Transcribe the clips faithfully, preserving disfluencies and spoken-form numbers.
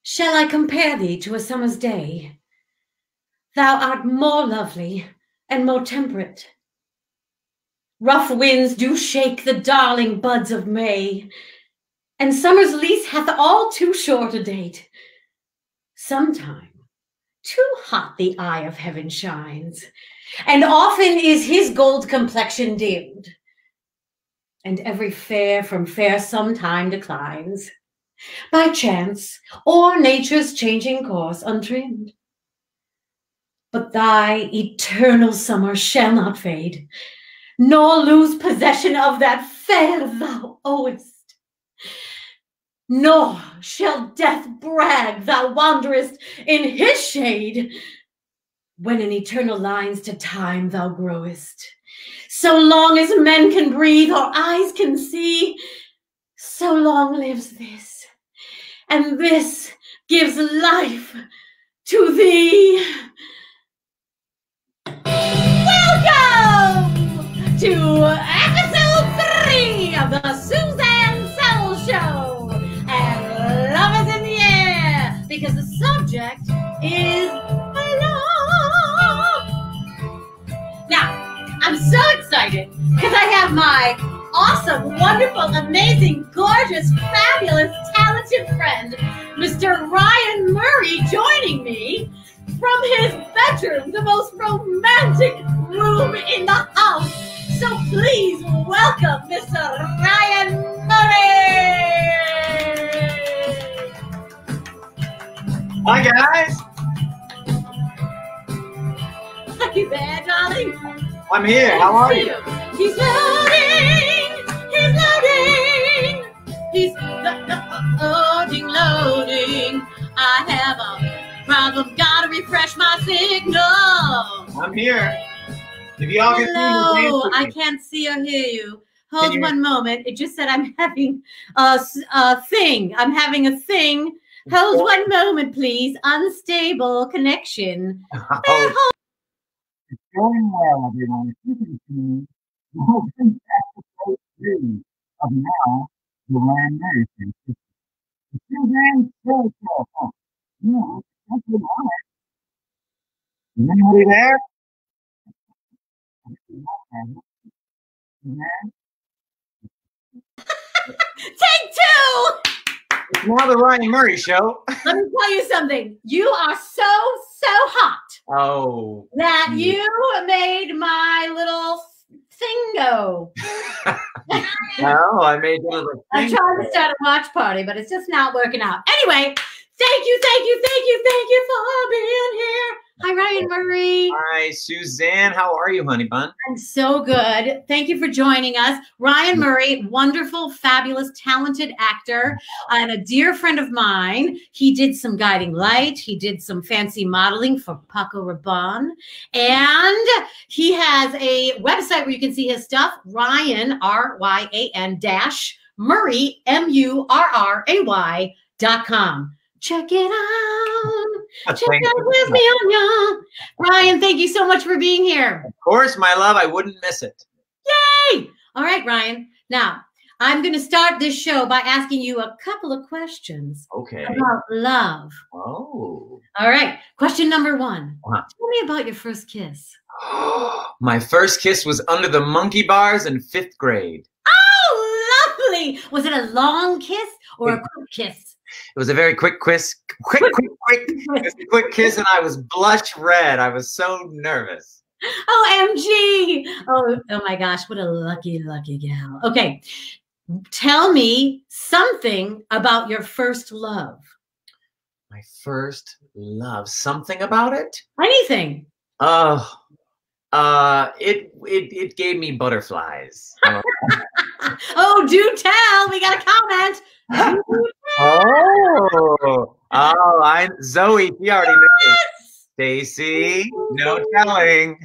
Shall I compare thee to a summer's day? Thou art more lovely and more temperate. Rough winds do shake the darling buds of May, and summer's lease hath all too short a date. Sometime too hot the eye of heaven shines, and often is his gold complexion dimmed, and every fair from fair sometime declines, by chance or nature's changing course untrimmed. But thy eternal summer shall not fade, nor lose possession of that fair thou owest. Nor shall death brag thou wanderest in his shade, when in eternal lines to time thou growest. So long as men can breathe or eyes can see, so long lives this. And this gives life to thee. Welcome to episode three of the Suzanne Sole Show. And love is in the air because the subject is love. Now, I'm so excited because I have my awesome, wonderful, amazing, gorgeous, fabulous, talented friend, Mister Ryan Murray, joining me from his bedroom, the most romantic room in the house. So please welcome Mister Ryan Murray. Hi, guys. Are you there, darling? I'm here. How are you? He's loading. He's loading. He's loading, loading. I have a problem. Gotta refresh my signal. I'm here. If y'all can Hello. see me, I can't see or hear you. Hold you... one moment. It just said I'm having a, a thing. I'm having a thing. Hold one moment, please. Unstable connection. Oh. It's going well, everyone. If you can see, welcome back to episode three of now the Ryan Murray Show. The Suzanne Sole Show. Yeah, that's the one. Is anybody there? Take two! It's now the Ryan Murray Show. Let me tell you something. You are so, so hot. Oh. That you made my little thing go. No, I made one of the I'm trying to start a watch party, but it's just not working out. Anyway, thank you, thank you, thank you, thank you for being here. Hi, Ryan Murray. Hi, Suzanne. How are you, honey bun? I'm so good. Thank you for joining us. Ryan Murray, wonderful, fabulous, talented actor, and a dear friend of mine. He did some guiding light. He did some fancy modeling for Paco Rabanne. And he has a website where you can see his stuff, Ryan, R Y A N dash Murray, M U R R A Y dot com. Check it out. Check out with me on ya. Ryan, thank you so much for being here. Of course, my love. I wouldn't miss it. Yay! All right, Ryan. Now, I'm going to start this show by asking you a couple of questions okay. about love. Oh. All right. Question number one. Uh-huh. Tell me about your first kiss. My first kiss was under the monkey bars in fifth grade. Oh, lovely. Was it a long kiss or a quick kiss? It was a very quick kiss, quick, quick, quick, it was a quick kiss, and I was blush red. I was so nervous. O M G. Oh, oh my gosh, what a lucky, lucky gal. Okay, tell me something about your first love. My first love, something about it? Anything. Oh, uh, it it it gave me butterflies. Oh, do tell. We got a comment. Oh, oh, I Zoe, she already knows. Stacy, no telling.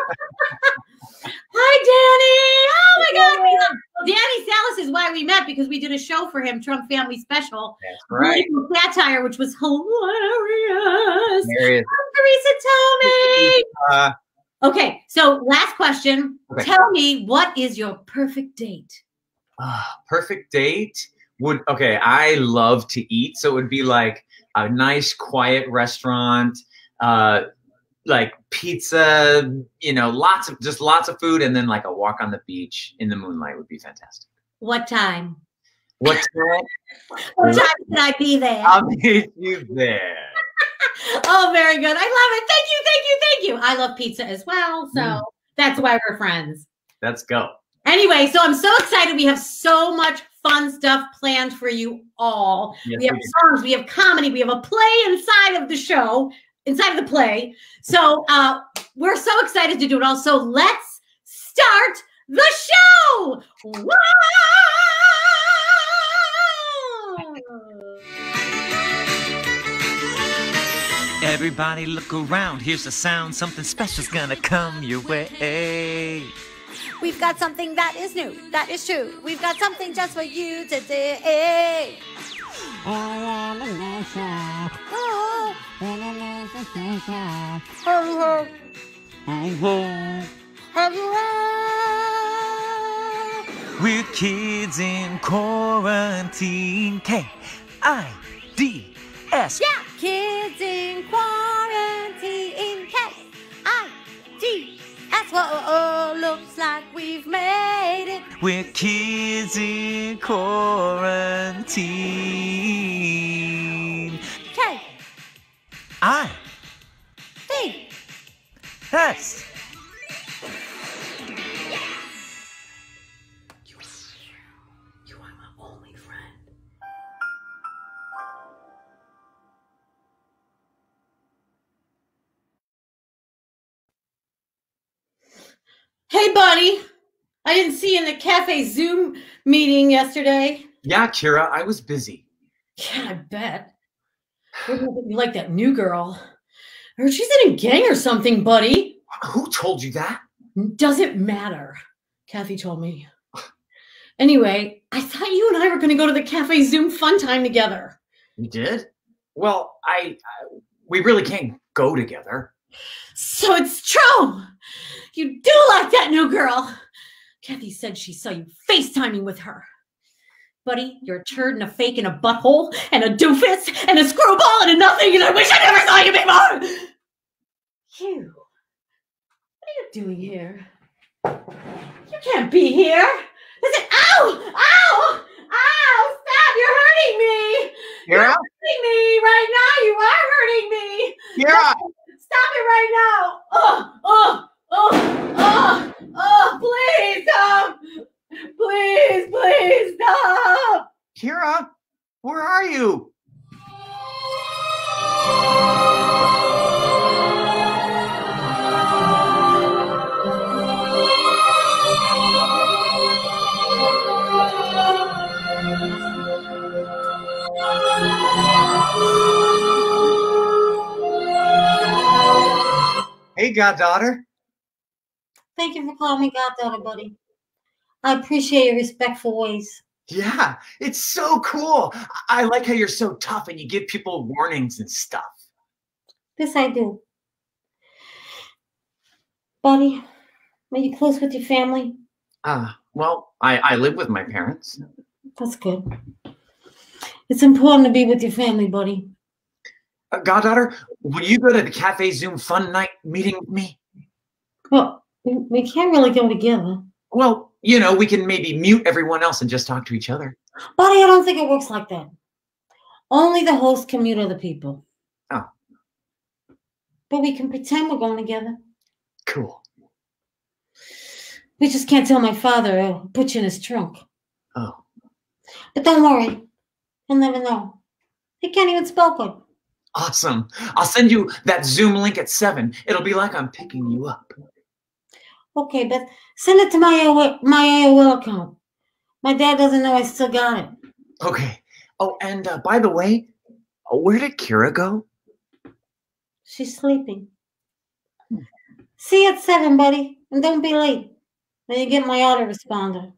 Hi, Danny. Oh my God. We love, well, Danny Salas is why we met, because we did a show for him, Trump Family Special. That's right. Satire, which was hilarious. Hilarious. Teresa Tomei. Uh, okay, so last question. Okay. Tell me, what is your perfect date? Uh, perfect date would, okay, I love to eat. So it would be like a nice, quiet restaurant, uh, like pizza, you know, lots of just lots of food, and then like a walk on the beach in the moonlight would be fantastic. What time? What time? What time can I be there? I'll meet you there. Oh, very good. I love it. Thank you, thank you, thank you. I love pizza as well, so mm. that's why we're friends. Let's go. Anyway, so I'm so excited. We have so much fun stuff planned for you all. Yes, we have we songs, we have comedy, we have a play inside of the show, inside of the play. So uh, we're so excited to do it all. So let's start the show. Wow! Everybody look around, here's the sound, something special's gonna come your way. We've got something that is new, that is true. We've got something just for you today. We're kids in quarantine. K I D S. Yeah, kids in quarantine. K I D S. Whoa, looks like we've made it. We're kids in quarantine. K I D S. Hey, buddy. I didn't see you in the cafe Zoom meeting yesterday. Yeah, Kira, I was busy. Yeah, I bet. You like that new girl. I heard she's in a gang or something, buddy. Who told you that? Doesn't matter. Kathy told me. Anyway, I thought you and I were going to go to the cafe Zoom fun time together. You did? Well, I, I we really can't go together. So it's true. You do like that new girl. Kathy said she saw you FaceTiming with her. Buddy, you're a turd and a fake and a butthole and a doofus and a screwball and a nothing, and I wish I never saw you before. You, what are you doing here? You can't be here. Listen, ow, ow, ow, stop, you're hurting me. You're Kira? hurting me right now. You are hurting me. Kira! Stop it right now. Oh, oh. Oh, oh, oh, please stop. Please, please stop. Kira, where are you? Hey, goddaughter. Thank you for calling me goddaughter, buddy. I appreciate your respectful ways. Yeah, it's so cool. I like how you're so tough and you give people warnings and stuff. This I do. Buddy, are you close with your family? Uh, well, I, I live with my parents. That's good. It's important to be with your family, buddy. Uh, goddaughter, will you go to the Cafe Zoom fun night meeting with me? Well, we, we can't really go together. Well, you know, we can maybe mute everyone else and just talk to each other. Buddy, I don't think it works like that. Only the host can mute other people. Oh. But we can pretend we're going together. Cool. We just can't tell my father. He'll put you in his trunk. Oh. But don't worry. He'll never know. He can't even spell good. Awesome. I'll send you that Zoom link at seven. It'll be like I'm picking you up. Okay, but send it to my A O L, my A O L account. My dad doesn't know I still got it. Okay. Oh, and uh, by the way, where did Kira go? She's sleeping. See you at seven, buddy. And don't be late. Then you get my autoresponder.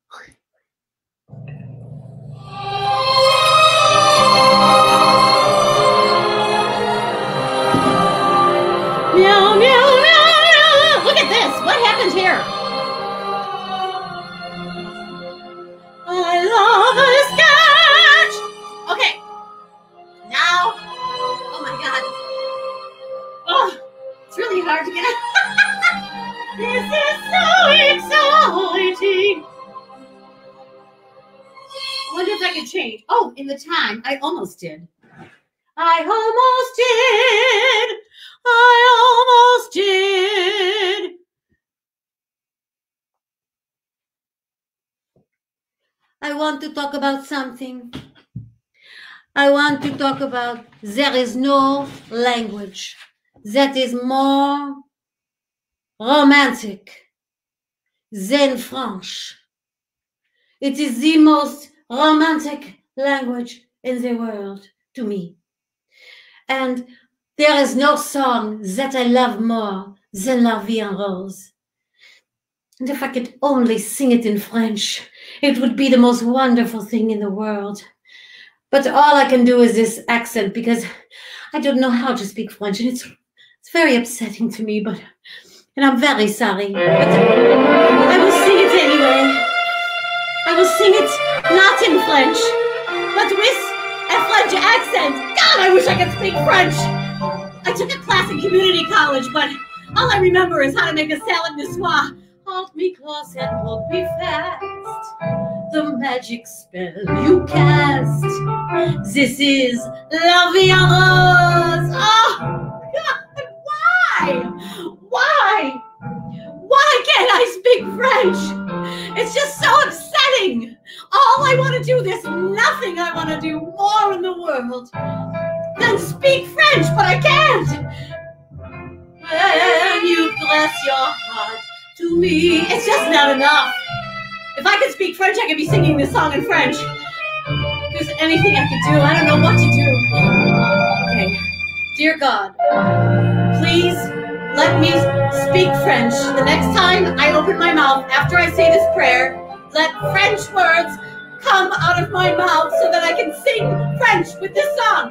Meow, meow, meow, meow. Look at this. What happened here? I love a sketch. Okay. Now This is so exciting. I wonder if I could change. Oh, in the time, I almost did. I almost did. I almost did. I want to talk about something. I want to talk about there is no language that is more romantic than French. It is the most romantic language in the world to me. And there is no song that I love more than La Vie en Rose. And if I could only sing it in French, it would be the most wonderful thing in the world. But all I can do is this accent because I don't know how to speak French, and it's it's very upsetting to me, but and I'm very sorry. But I will sing it anyway. I will sing it not in French, but with a French accent. God, I wish I could speak French. I took a class in community college, but all I remember is how to make a salad niçoise. Hold me close and hold me fast. The magic spell you cast. This is La Vie en Rose. Oh, God, why? Why? Why can't I speak French? It's just so upsetting. All I want to do, there's nothing I want to do more in the world than speak French, but I can't. When you bless your heart to me, it's just not enough. If I could speak French, I could be singing this song in French. If there's anything I could do, I don't know what to do. Okay, dear God, please let me speak French. The next time I open my mouth after I say this prayer, let French words come out of my mouth so that I can sing French with this song.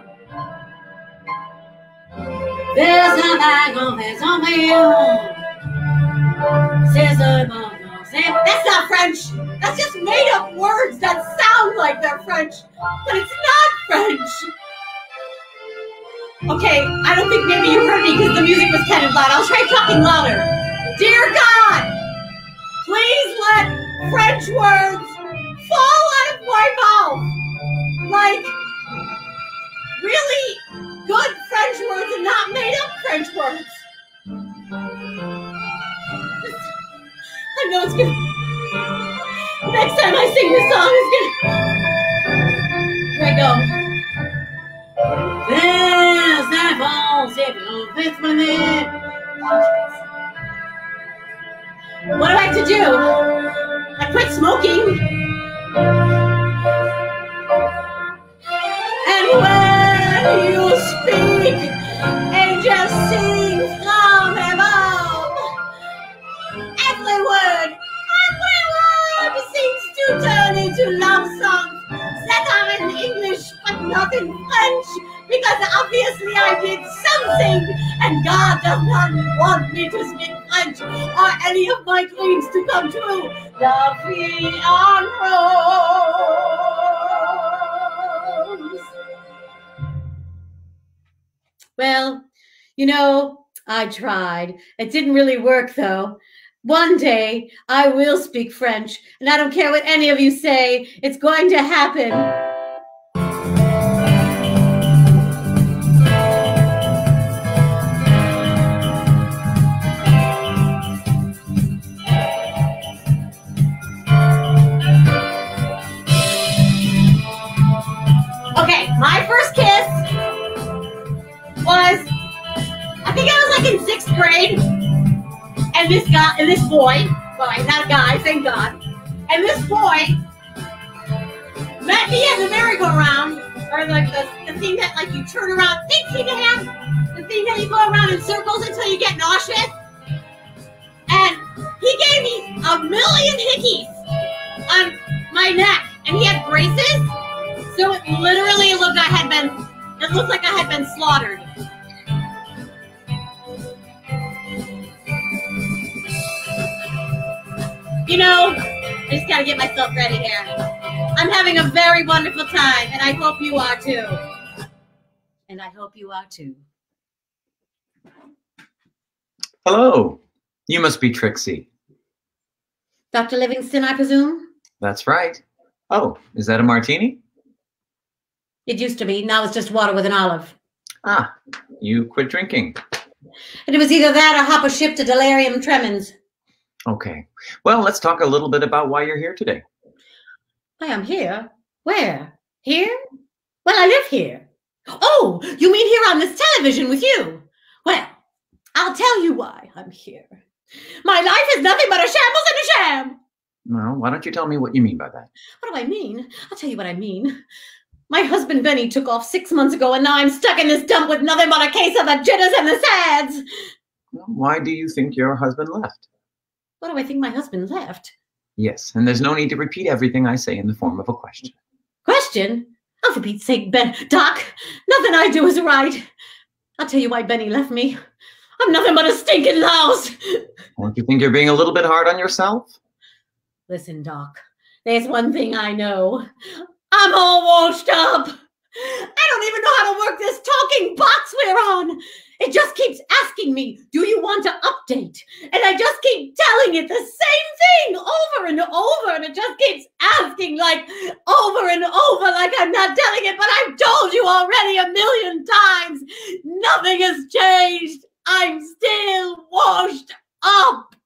There's a bag on his own. That's not French. That's just made up words that sound like they're French, but it's not French. Okay, I don't think maybe you heard me because the music was kind of loud. I'll try talking louder. Dear God, please let French words fall out of my mouth. Like really good French words and not made up French words. I know it's gonna. Next time I sing this song, it's gonna. Here I go. What do I have to do? I quit smoking. And when you speak, angels sing from above. Every word, every word seems to turn into love songs that are in English but not in French, because obviously I did something and God does not want me to speak French or any of my dreams to come true. La Vie en Rose. Well, you know, I tried. It didn't really work though. One day I will speak French, and I don't care what any of you say, it's going to happen. Okay, my first kiss was, I think I was like in sixth grade. And this guy, and this boy, well, not a guy, thank God. And this boy met me at the merry-go-round, or like the, the thing that like you turn around, think you can have, the thing that you go around in circles until you get nauseous. And he gave me a million hickeys on my neck, and he had braces, so it literally looked like I had been, it looked like I had been slaughtered. You know, I just gotta get myself ready here. I'm having a very wonderful time, and I hope you are too. And I hope you are too. Hello. You must be Trixie. Doctor Livingston, I presume? That's right. Oh, is that a martini? It used to be. Now it's just water with an olive. Ah, you quit drinking. And it was either that or hop a ship to delirium tremens. Okay. Well, let's talk a little bit about why you're here today. I am here? Where? Here? Well, I live here. Oh, you mean here on this television with you? Well, I'll tell you why I'm here. My life is nothing but a shambles and a sham. Well, why don't you tell me what you mean by that? What do I mean? I'll tell you what I mean. My husband Benny took off six months ago, and now I'm stuck in this dump with nothing but a case of the jitters and the sads. Well, why do you think your husband left? What do I think my husband left? Yes, and there's no need to repeat everything I say in the form of a question. Question? Oh, for Pete's sake, Ben. Doc, nothing I do is right. I'll tell you why Benny left me. I'm nothing but a stinking louse. Don't you think you're being a little bit hard on yourself? Listen, Doc, there's one thing I know. I'm all washed up. I don't even know how to work this talking box we're on. It just keeps asking me, do you want to update? And I just keep telling it the same thing over and over. And it just keeps asking like over and over like I'm not telling it. But I've told you already a million times. Nothing has changed. I'm still washed up.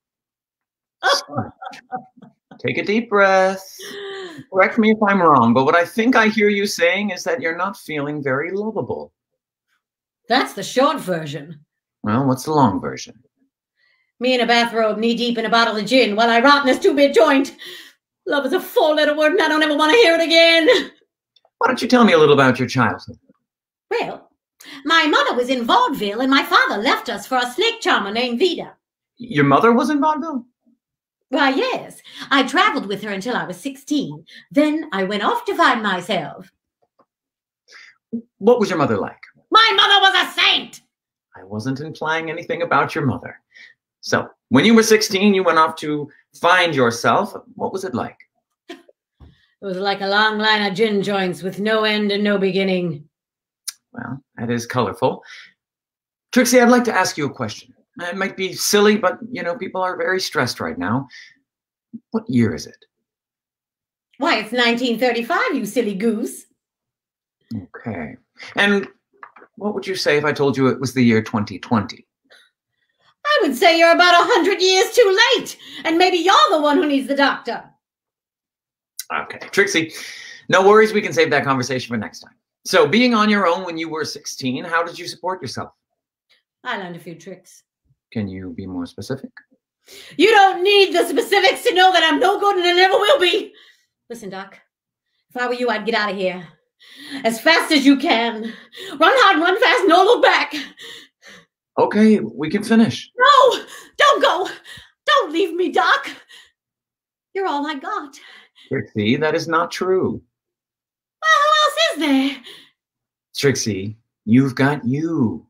Take a deep breath. Correct me if I'm wrong, but what I think I hear you saying is that you're not feeling very lovable. That's the short version. Well, what's the long version? Me in a bathrobe, knee-deep in a bottle of gin, while I rot in this two-bit joint. Love is a four-letter word, and I don't ever want to hear it again. Why don't you tell me a little about your childhood? Well, my mother was in vaudeville, and my father left us for a snake charmer named Vida. Your mother was in vaudeville? Why, yes. I traveled with her until I was sixteen. Then I went off to find myself. What was your mother like? My mother was a saint! I wasn't implying anything about your mother. So, when you were sixteen, you went off to find yourself. What was it like? It was like a long line of gin joints with no end and no beginning. Well, that is colorful. Trixie, I'd like to ask you a question. It might be silly, but, you know, people are very stressed right now. What year is it? Why, it's nineteen thirty-five, you silly goose. Okay. And what would you say if I told you it was the year twenty twenty? I would say you're about a hundred years too late, and maybe you're the one who needs the doctor. Okay. Trixie, no worries. We can save that conversation for next time. So, being on your own when you were sixteen, how did you support yourself? I learned a few tricks. Can you be more specific? You don't need the specifics to know that I'm no good and I never will be. Listen, Doc, if I were you, I'd get out of here. As fast as you can. Run hard, run fast, no look back. Okay, we can finish. No, don't go. Don't leave me, Doc. You're all I got. Trixie, that is not true. Well, who else is there? Trixie, you've got you.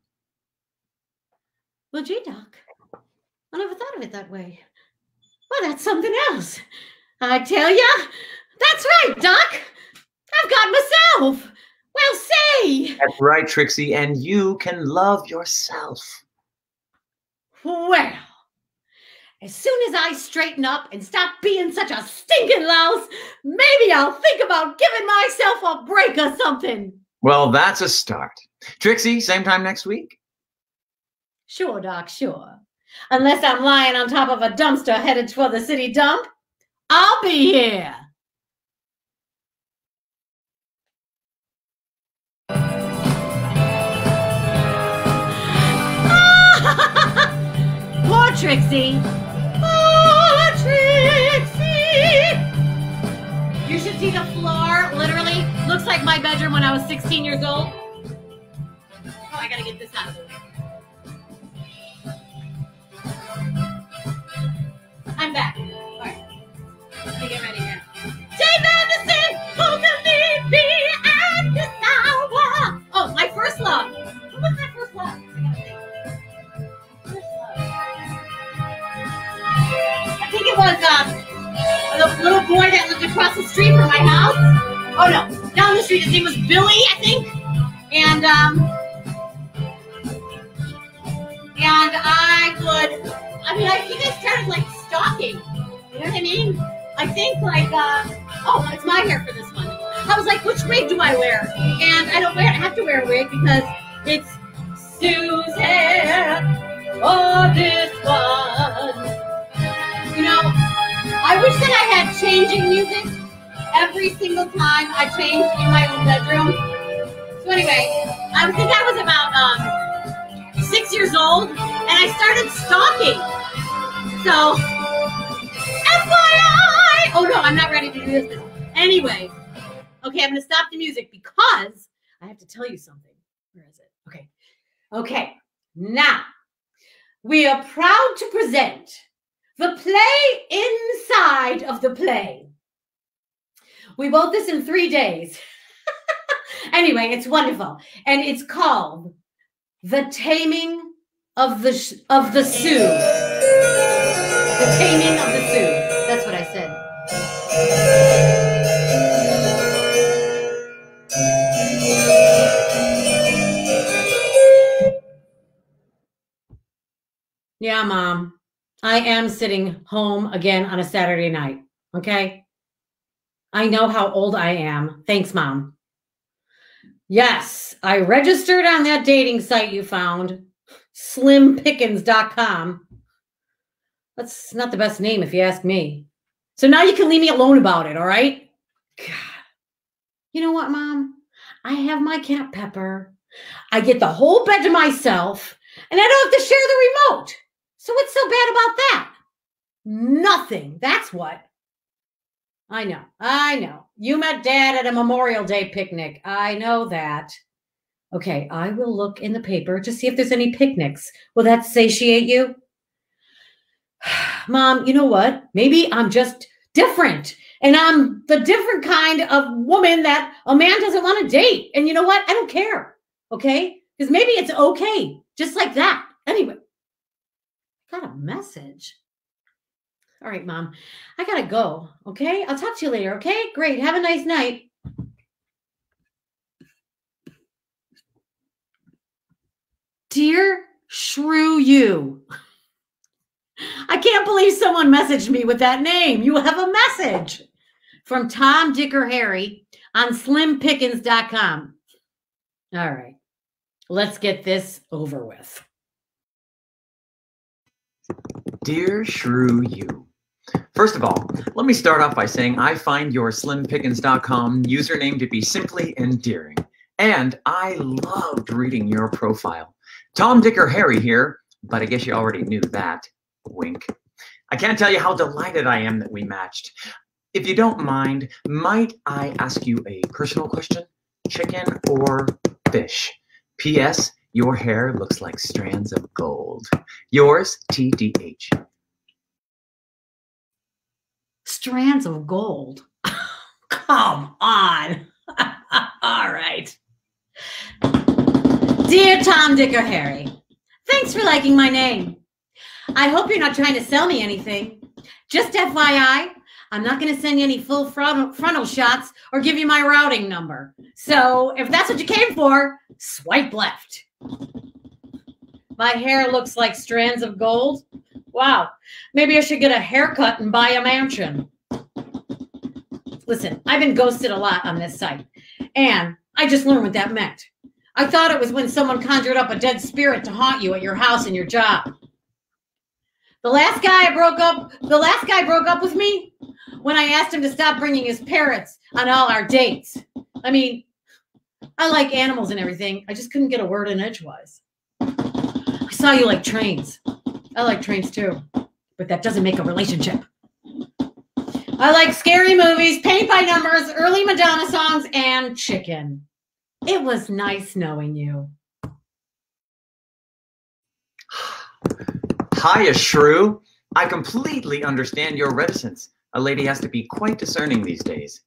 Well, gee, Doc, I never thought of it that way. Well, that's something else. I tell ya, that's right, Doc. I've got myself. Well, say. That's right, Trixie, and you can love yourself. Well, as soon as I straighten up and stop being such a stinking louse, maybe I'll think about giving myself a break or something. Well, that's a start. Trixie, same time next week? Sure, Doc, sure. Unless I'm lying on top of a dumpster headed toward the city dump, I'll be here. Poor Trixie. Poor Trixie. You should see the floor. Literally looks like my bedroom when I was sixteen years old. Oh, I gotta get this out of the way. I'm back. All right. Let me get ready here. Dave Anderson, who can lead me at this hour? Oh, my first love. What was my first love? I gotta think. First love. I think it was um, the little boy that lived across the street from my house. Oh no, down the street. His name was Billy, I think. And um, and I would. I mean, I think I started like stalking. You know what I mean? I think like, uh, oh, it's my hair for this one. I was like, which wig do I wear? And I don't wear, I have to wear a wig because it's Suzanne or this one. You know, I wish that I had changing music every single time I changed in my own bedroom. So anyway, I think I was about um, six years old and I started stalking. So, F Y I! Oh no, I'm not ready to do this. Anyway, okay, I'm going to stop the music because I have to tell you something. Where is it? Okay. Okay. Now, we are proud to present the play inside of the play. We wrote this in three days. Anyway, it's wonderful. And it's called The Taming of the Sh of the Sioux. The Taming of the Sioux. That's what I said. Yeah, Mom. I am sitting home again on a Saturday night. Okay? I know how old I am. Thanks, Mom. Yes, I registered on that dating site you found, slim pickens dot com. That's not the best name if you ask me. So now you can leave me alone about it, all right? God. You know what, Mom? I have my cat Pepper. I get the whole bed to myself, and I don't have to share the remote. So what's so bad about that? Nothing. That's what. I know. I know. You met Dad at a Memorial Day picnic. I know that. Okay, I will look in the paper to see if there's any picnics. Will that satiate you? Mom, you know what? Maybe I'm just different. And I'm the different kind of woman that a man doesn't want to date. And you know what? I don't care. Okay? Because maybe it's okay. Just like that. Anyway. Got a message. All right, Mom. I gotta go. Okay? I'll talk to you later. Okay? Great. Have a nice night. Dear Shrew You. I can't believe someone messaged me with that name. You have a message from Tom, Dick, or Harry on slim pickens dot com. All right. Let's get this over with. Dear Shrew You. First of all, let me start off by saying I find your slim pickens dot com username to be simply endearing. And I loved reading your profile. Tom, Dick, or Harry here, but I guess you already knew that. Wink. I can't tell you how delighted I am that we matched. If you don't mind, might I ask you a personal question? Chicken or fish? P S. Your hair looks like strands of gold. Yours, T D H. Strands of gold? Come on. All right. Dear Tom, Dick, or Harry, thanks for liking my name. I hope you're not trying to sell me anything. Just F Y I, I'm not going to send you any full frontal, frontal shots or give you my routing number. So if that's what you came for, swipe left. My hair looks like strands of gold. Wow, maybe I should get a haircut and buy a mansion. Listen, I've been ghosted a lot on this site, and I just learned what that meant. I thought it was when someone conjured up a dead spirit to haunt you at your house and your job. The last guy I broke up, the last guy broke up with me when I asked him to stop bringing his parrots on all our dates. I mean, I like animals and everything. I just couldn't get a word in edgewise. I saw you like trains. I like trains too, but that doesn't make a relationship. I like scary movies, paint by numbers, early Madonna songs, and chicken. It was nice knowing you. Hiya, Shrew. I completely understand your reticence. A lady has to be quite discerning these days.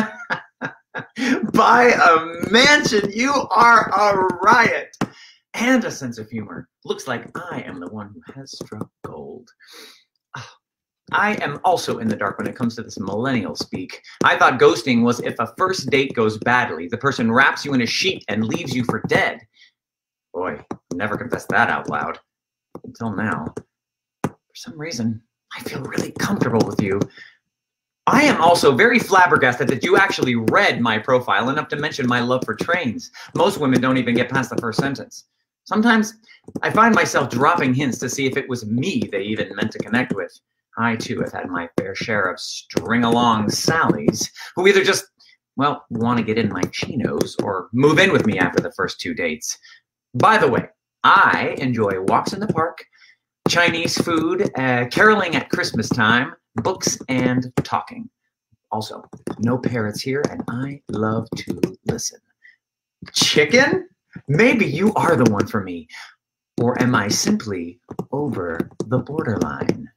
Buy a mansion. You are a riot. And a sense of humor. Looks like I am the one who has struck gold. I am also in the dark when it comes to this millennial speak. I thought ghosting was if a first date goes badly, the person wraps you in a sheet and leaves you for dead. Boy, never confessed that out loud. Until now. For some reason, I feel really comfortable with you. I am also very flabbergasted that you actually read my profile enough to mention my love for trains. Most women don't even get past the first sentence. Sometimes I find myself dropping hints to see if it was me they even meant to connect with. I, too, have had my fair share of string-along Sallies who either just, well, want to get in my chinos or move in with me after the first two dates. By the way, I enjoy walks in the park, Chinese food, uh, caroling at Christmas time, books, and talking. Also, no parrots here, and I love to listen. Chicken? Maybe you are the one for me. Or am I simply over the borderline?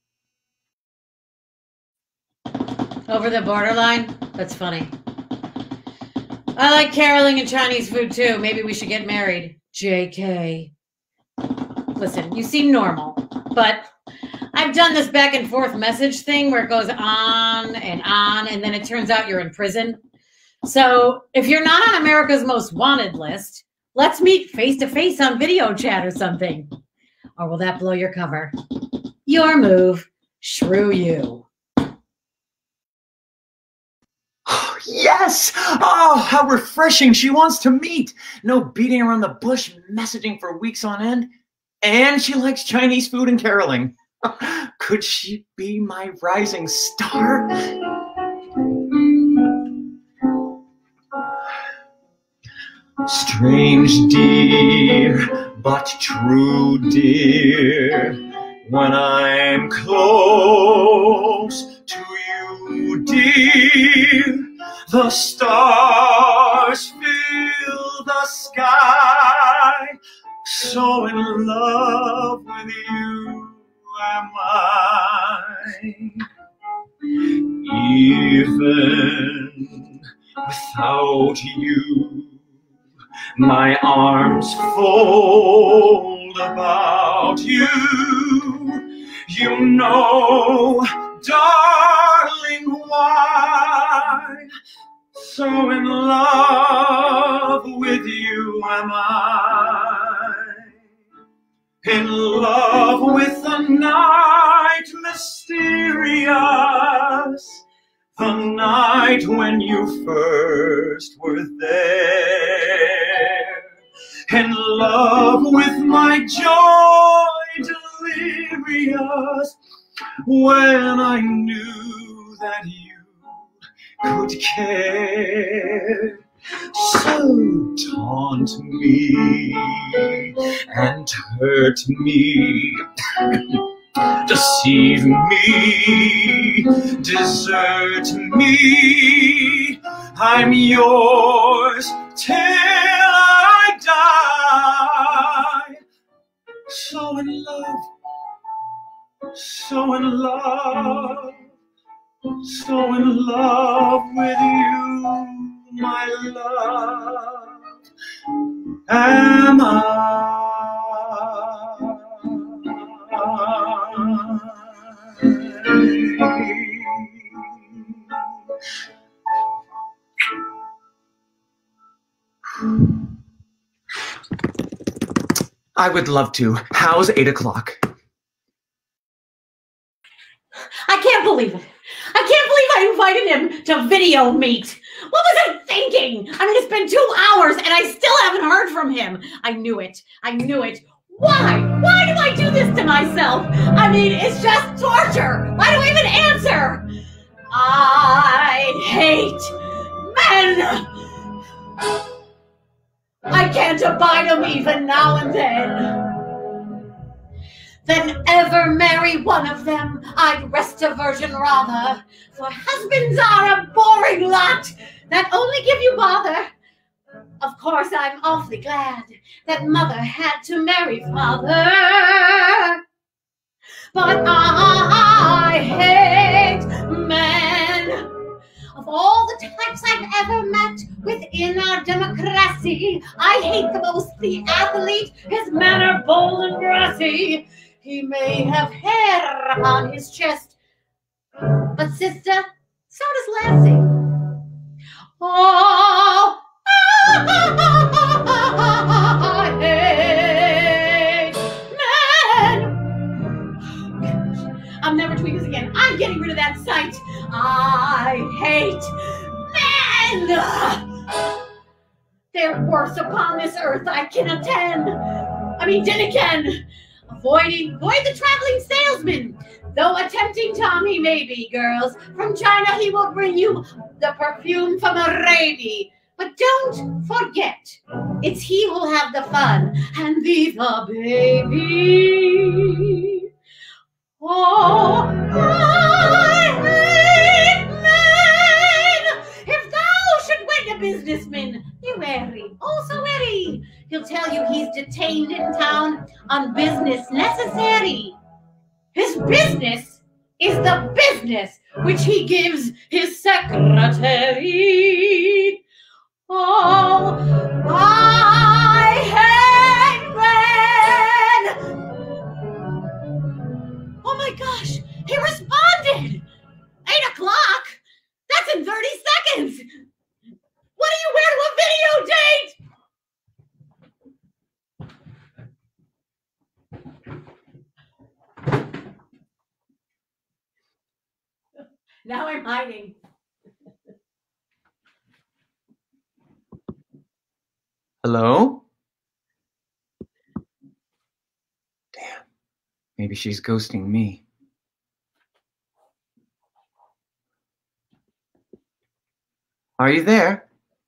Over the borderline? That's funny. I like caroling and Chinese food too. Maybe we should get married. J K. Listen, you seem normal, but I've done this back and forth message thing where it goes on and on, and then it turns out you're in prison. So if you're not on America's Most Wanted list, let's meet face to face on video chat or something. Or will that blow your cover? Your move. Shrew you. Oh, yes! Oh, how refreshing. She wants to meet. No beating around the bush, messaging for weeks on end. And she likes Chinese food and caroling. Could she be my rising star? Strange dear, but true dear, when I'm close to you, dear, the stars fill the sky, so in love with you am I. Even without you, my arms fold about you. You know, darling, why so in love with you am I. In love with the night mysterious, the night when you first were there. In love with my joy delirious, when I knew that you could care. So taunt me and hurt me, deceive me, desert me, I'm yours till I die. So in love, so in love, so in love with you, my love, am I. I would love to. How's eight o'clock? I can't believe it. I can't believe I invited him to video meet. What was I thinking? I mean, it's been two hours and I still haven't heard from him. I knew it. I knew it. Why? Why do I do this to myself? I mean, it's just torture. Why do I even answer? I hate men. I can't abide them even now and then. Than ever marry one of them, I'd rest a virgin rather. For husbands are a boring lot that only give you bother. Of course, I'm awfully glad that mother had to marry father. But I hate men. Of all the types I've ever met within our democracy, I hate the most the athlete, his manner bold and brassy. He may have hair on his chest, but sister, so does Lassie. Oh, I hate men. I'm getting rid of that site. I hate men. They're worse upon this earth I can attend. I mean, did again. Avoiding, avoid the traveling salesman. Though a tempting Tom he may be, girls. From China he will bring you the perfume from Arabia. But don't forget, it's he who'll have the fun. And viva baby. Oh, I hate men. If thou should wed a businessman, be wary, oh so wary. He'll tell you he's detained in town on business necessary. His business is the business which he gives his secretary. Oh, I hate men. Oh my gosh, he responded. Eight o'clock? That's in thirty seconds. What do you wear to a video date? Now I'm hiding. Hello? Damn. Maybe she's ghosting me. Are you there?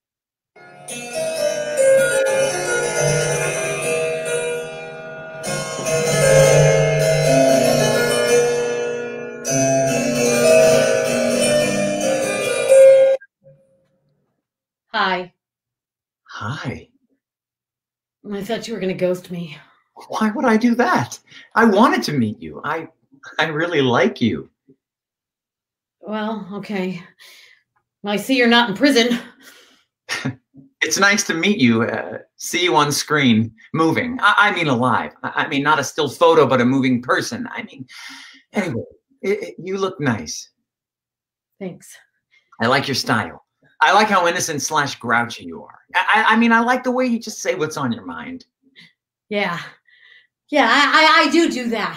Hi. Hi. I thought you were going to ghost me. Why would I do that? I wanted to meet you. I I really like you. Well, okay. I see you're not in prison. It's nice to meet you. Uh, see you on screen, moving. I, I mean alive. I, I mean not a still photo, but a moving person. I mean, anyway, it, it, you look nice. Thanks. I like your style. I like how innocent slash grouchy you are. I, I mean, I like the way you just say what's on your mind. Yeah. Yeah, I, I, I do do that.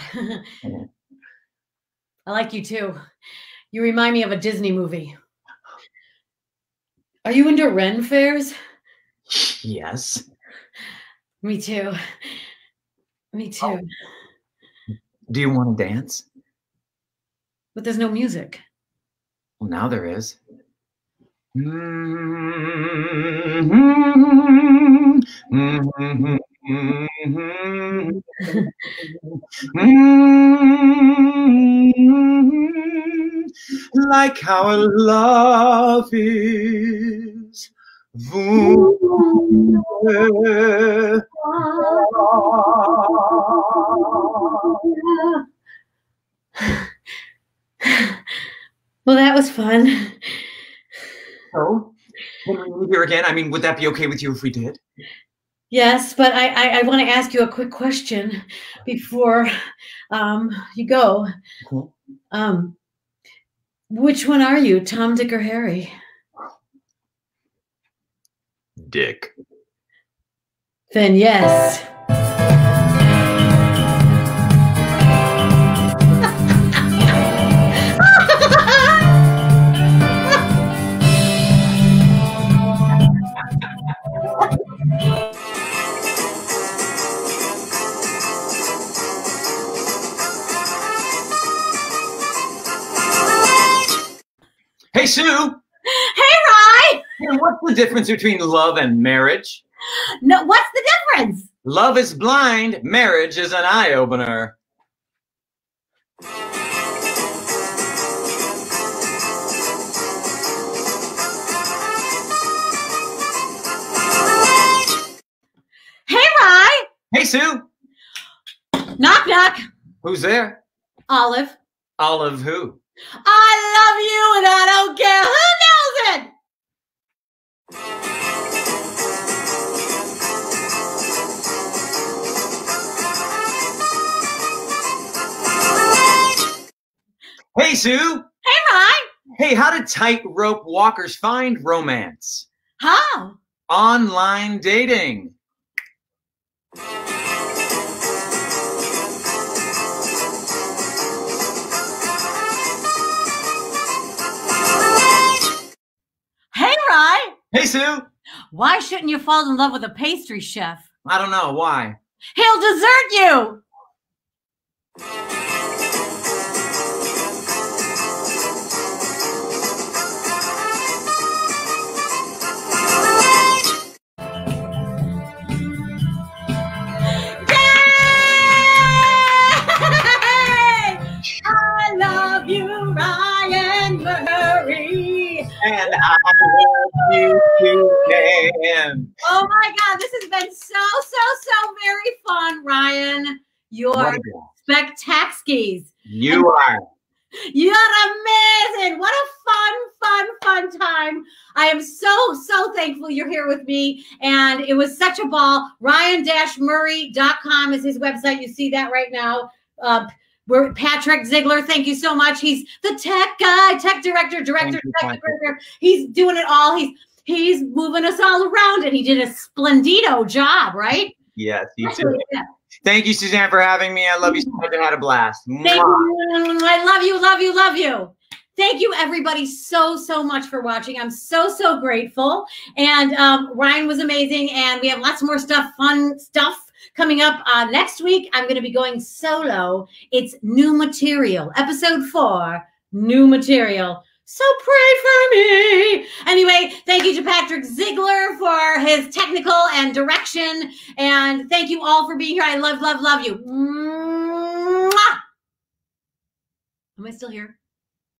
I like you too. You remind me of a Disney movie. Are you into Ren fairs? Yes. Me too. Me too. Oh. Do you want to dance? But there's no music. Well, now there is. Like our love is. Well, that was fun. So, when we meet here again, I mean, would that be okay with you if we did? Yes, but I, I, I want to ask you a quick question before um, you go. Cool. Um, which one are you, Tom, Dick, or Harry? Dick. Then yes. Hey, Sue. Hey, Rye. Hey, what's the difference between love and marriage? No, what's the difference? Love is blind. Marriage is an eye-opener. Hey, Rye. Hey, Sue. Knock, knock. Who's there? Olive. Olive who? I love you and I don't care who knows it. Hey, Sue. Hey, Ryan. Hey, how do tightrope walkers find romance? How? Online dating. Hey, Sue. Why shouldn't you fall in love with a pastry chef? I don't know. Why? He'll desert you. I love you, Ryan Murray. And I love you, Suzanne. Oh my God, this has been so, so, so very fun, Ryan. You're spectacular. You are. You're amazing. What a fun, fun, fun time. I am so, so thankful you're here with me. And it was such a ball. Ryan Murray dot com is his website. You see that right now. Uh, we're Patrick Ziegler. Thank you so much. He's the tech guy, tech director, director, you, tech director. He's doing it all. He's he's moving us all around, and he did a splendido job, right? Yes, you Actually, too. yeah. Thank you, Suzanne, for having me. I love you so much. I had a blast. Thank you. I love you, love you, love you. Thank you, everybody, so, so much for watching. I'm so, so grateful. And um, Ryan was amazing. And we have lots more stuff, fun stuff coming up. Uh, next week, I'm going to be going solo. It's New Material, episode four, New Material. So pray for me. Anyway, thank you to Patrick Ziegler for his technical and direction. And thank you all for being here. I love, love, love you. Mwah! Am I still here?